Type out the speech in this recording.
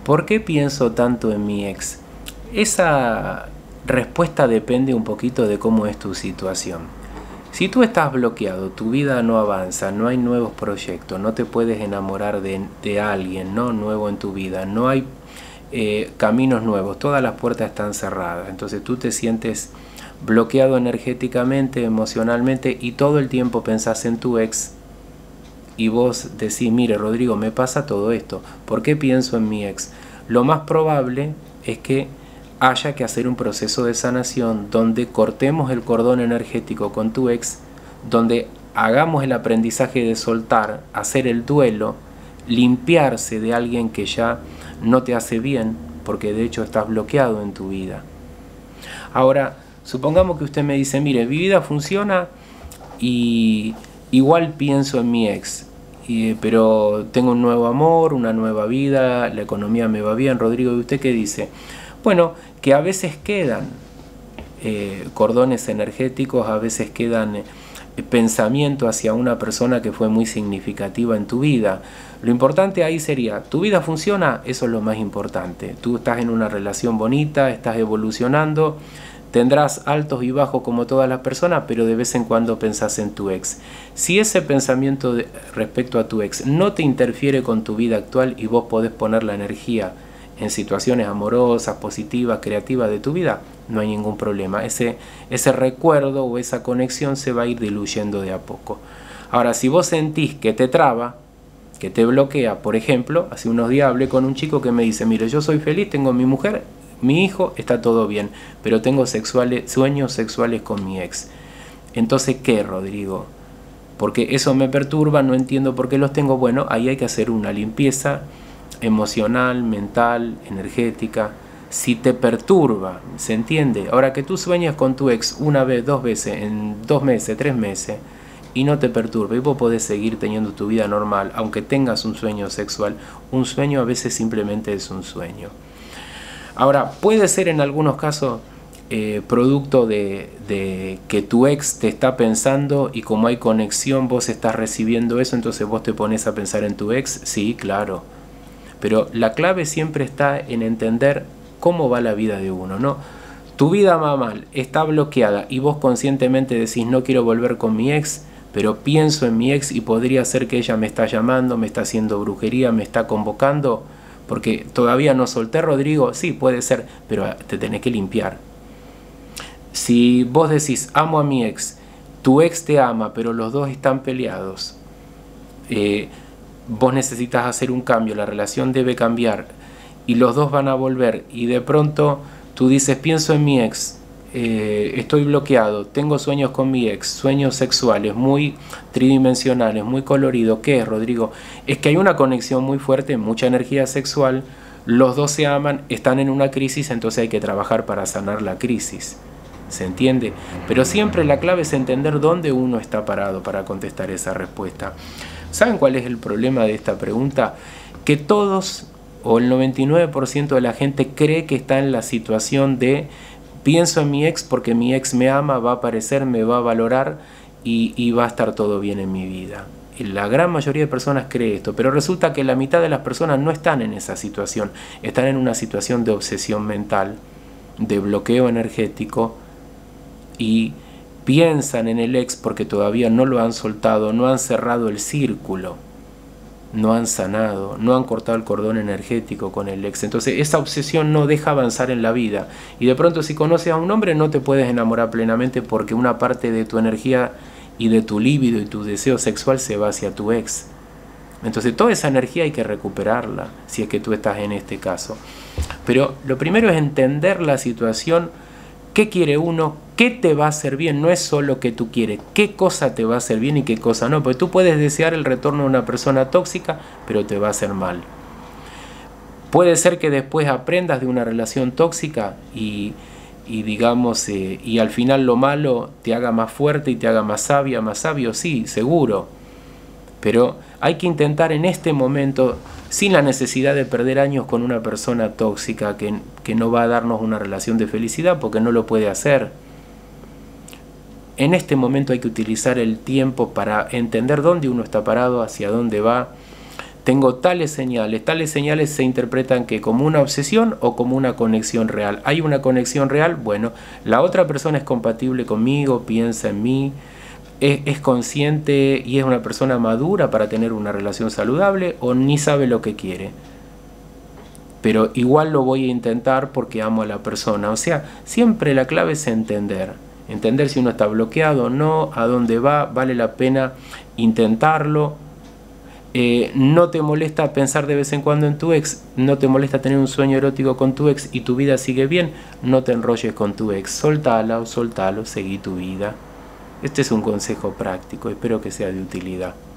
¿Por qué pienso tanto en mi ex? Esa respuesta depende un poquito de cómo es tu situación. Si tú estás bloqueado, tu vida no avanza, no hay nuevos proyectos, no te puedes enamorar de alguien, ¿no? Nuevo en tu vida, no hay caminos nuevos, todas las puertas están cerradas, entonces tú te sientes bloqueado energéticamente, emocionalmente, y todo el tiempo pensás en tu ex y vos decís, mire Rodrigo, me pasa todo esto, ¿por qué pienso en mi ex? Lo más probable es que haya que hacer un proceso de sanación donde cortemos el cordón energético con tu ex, donde hagamos el aprendizaje de soltar, hacer el duelo, limpiarse de alguien que ya no te hace bien, porque de hecho estás bloqueado en tu vida. Ahora, supongamos que usted me dice, mire, mi vida funciona y igual pienso en mi ex, pero tengo un nuevo amor, una nueva vida, la economía me va bien. Rodrigo, ¿y usted qué dice? Bueno, que a veces quedan cordones energéticos, a veces quedan pensamientos hacia una persona que fue muy significativa en tu vida. Lo importante ahí sería, ¿tu vida funciona? Eso es lo más importante. Tú estás en una relación bonita, estás evolucionando, tendrás altos y bajos como todas las personas, pero de vez en cuando pensás en tu ex. Si ese pensamiento respecto a tu ex no te interfiere con tu vida actual y vos podés poner la energía en situaciones amorosas, positivas, creativas de tu vida, no hay ningún problema. Ese recuerdo o esa conexión se va a ir diluyendo de a poco. Ahora, si vos sentís que te traba, que te bloquea, por ejemplo, hace unos días hablé con un chico que me dice, mire, yo soy feliz, tengo mi mujer, mi hijo, está todo bien, pero tengo sueños sexuales con mi ex. Entonces, ¿qué, Rodrigo? Porque eso me perturba, no entiendo por qué los tengo. Bueno, ahí hay que hacer una limpieza emocional, mental, energética. Si te perturba, ¿se entiende? Ahora, que tú sueñas con tu ex una vez, dos veces, en 2 meses, 3 meses, y no te perturba, y vos podés seguir teniendo tu vida normal, aunque tengas un sueño sexual. Un sueño a veces simplemente es un sueño. Ahora, puede ser en algunos casos producto de que tu ex te está pensando, y como hay conexión, vos estás recibiendo eso, entonces vos te pones a pensar en tu ex. Sí, claro. Pero la clave siempre está en entender cómo va la vida de uno, ¿no? Tu vida va mal, está bloqueada, y vos conscientemente decís, no quiero volver con mi ex, pero pienso en mi ex y podría ser que ella me está llamando, me está haciendo brujería, me está convocando, porque todavía no solté, Rodrigo. Sí, puede ser, pero te tenés que limpiar. Si vos decís, amo a mi ex, tu ex te ama, pero los dos están peleados, vos necesitas hacer un cambio, la relación debe cambiar, y los dos van a volver, y de pronto tú dices, pienso en mi ex, estoy bloqueado, tengo sueños con mi ex, sueños sexuales muy tridimensionales, muy coloridos. ¿Qué es, Rodrigo? Es que hay una conexión muy fuerte, mucha energía sexual, los dos se aman, están en una crisis, entonces hay que trabajar para sanar la crisis. ¿Se entiende? Pero siempre la clave es entender dónde uno está parado para contestar esa respuesta. ¿Saben cuál es el problema de esta pregunta? Que todos, o el 99% de la gente, cree que está en la situación de pienso en mi ex porque mi ex me ama, va a aparecer, me va a valorar y va a estar todo bien en mi vida. Y la gran mayoría de personas cree esto, pero resulta que la mitad de las personas no están en esa situación, están en una situación de obsesión mental, de bloqueo energético, y piensan en el ex porque todavía no lo han soltado, no han cerrado el círculo, no han sanado, no han cortado el cordón energético con el ex. Entonces esa obsesión no deja avanzar en la vida, y de pronto si conoces a un hombre no te puedes enamorar plenamente porque una parte de tu energía y de tu líbido y tu deseo sexual se va hacia tu ex. Entonces toda esa energía hay que recuperarla, si es que tú estás en este caso. Pero lo primero es entender la situación. ¿Qué quiere uno? ¿Qué te va a hacer bien? No es solo que tú quieres, qué cosa te va a hacer bien y qué cosa no. Porque tú puedes desear el retorno de una persona tóxica, pero te va a hacer mal. Puede ser que después aprendas de una relación tóxica y digamos, y al final lo malo te haga más fuerte y te haga más sabio, sí, seguro. Pero hay que intentar en este momento, sin la necesidad de perder años con una persona tóxica que no va a darnos una relación de felicidad, porque no lo puede hacer. En este momento hay que utilizar el tiempo para entender dónde uno está parado, hacia dónde va, tengo tales señales se interpretan que como una obsesión o como una conexión real. ¿Hay una conexión real? Bueno, la otra persona es compatible conmigo, piensa en mí, es consciente y es una persona madura para tener una relación saludable, o ni sabe lo que quiere. Pero igual lo voy a intentar porque amo a la persona. O sea, siempre la clave es entender si uno está bloqueado o no, a dónde va, vale la pena intentarlo. No te molesta pensar de vez en cuando en tu ex, no te molesta tener un sueño erótico con tu ex y tu vida sigue bien, no te enrolles con tu ex, soltala o soltalo, seguí tu vida. Este es un consejo práctico, espero que sea de utilidad.